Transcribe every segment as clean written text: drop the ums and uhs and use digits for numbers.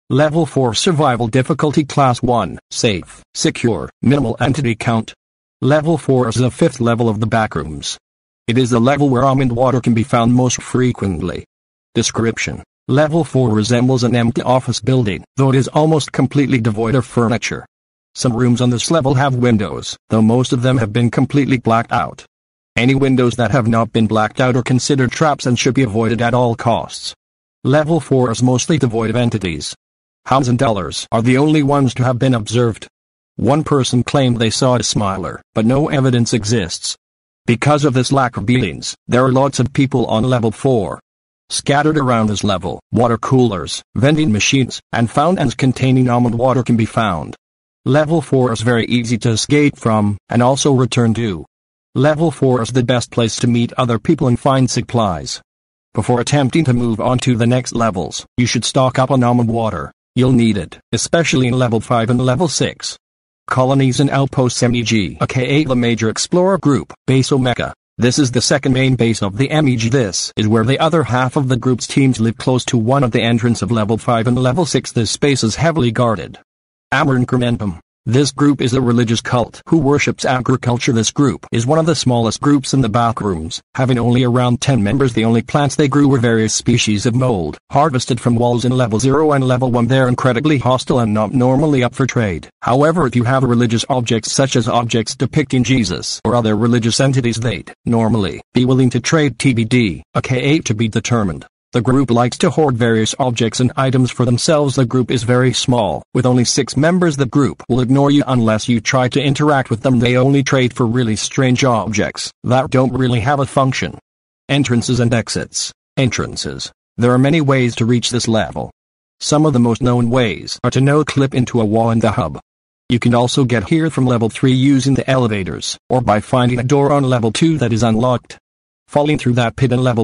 Level 4 Survival Difficulty Class 1, Safe, Secure, Minimal Entity Count. Level 4 is the 5th level of the Backrooms. It is the level where almond water can be found most frequently. Description: Level 4 resembles an empty office building, though it is almost completely devoid of furniture. Some rooms on this level have windows, though most of them have been completely blacked out. Any windows that have not been blacked out are considered traps and should be avoided at all costs. Level 4 is mostly devoid of entities. Hounds and Dellers are the only ones to have been observed. One person claimed they saw a Smiler, but no evidence exists. Because of this lack of beings, there are lots of people on Level 4. Scattered around this level, water coolers, vending machines, and fountains containing almond water can be found. Level 4 is very easy to escape from, and also return to. Level 4 is the best place to meet other people and find supplies. Before attempting to move on to the next levels, you should stock up on almond water. You'll need it, especially in Level 5 and Level 6. Colonies and Outposts MEG, aka the Major Explorer Group, Base Omega. This is the second main base of the MEG. This is where the other half of the group's teams live, close to one of the entrance of Level 5 and Level 6. This space is heavily guarded. Amur Incrementum. This group is a religious cult who worships agriculture. This group is one of the smallest groups in the Backrooms, having only around 10 members. The only plants they grew were various species of mold, harvested from walls in Level 0 and Level 1. They're incredibly hostile and not normally up for trade. However, if you have religious objects such as objects depicting Jesus or other religious entities, they'd normally be willing to trade. TBD, aka to be determined. The group likes to hoard various objects and items for themselves. The group is very small, with only 6 members. The group will ignore you unless you try to interact with them. They only trade for really strange objects that don't really have a function. Entrances and exits. Entrances. There are many ways to reach this level. Some of the most known ways are to no-clip into a wall in the hub. You can also get here from Level 3 using the elevators, or by finding a door on Level 2 that is unlocked. Falling through that pit in Level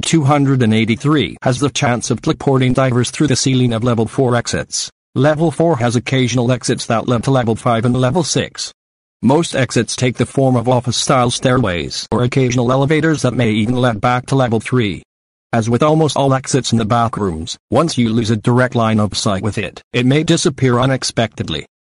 283 has the chance of teleporting divers through the ceiling of Level 4 exits. Level 4 has occasional exits that lead to Level 5 and Level 6. Most exits take the form of office-style stairways or occasional elevators that may even lead back to Level 3. As with almost all exits in the Backrooms, once you lose a direct line of sight with it, it may disappear unexpectedly.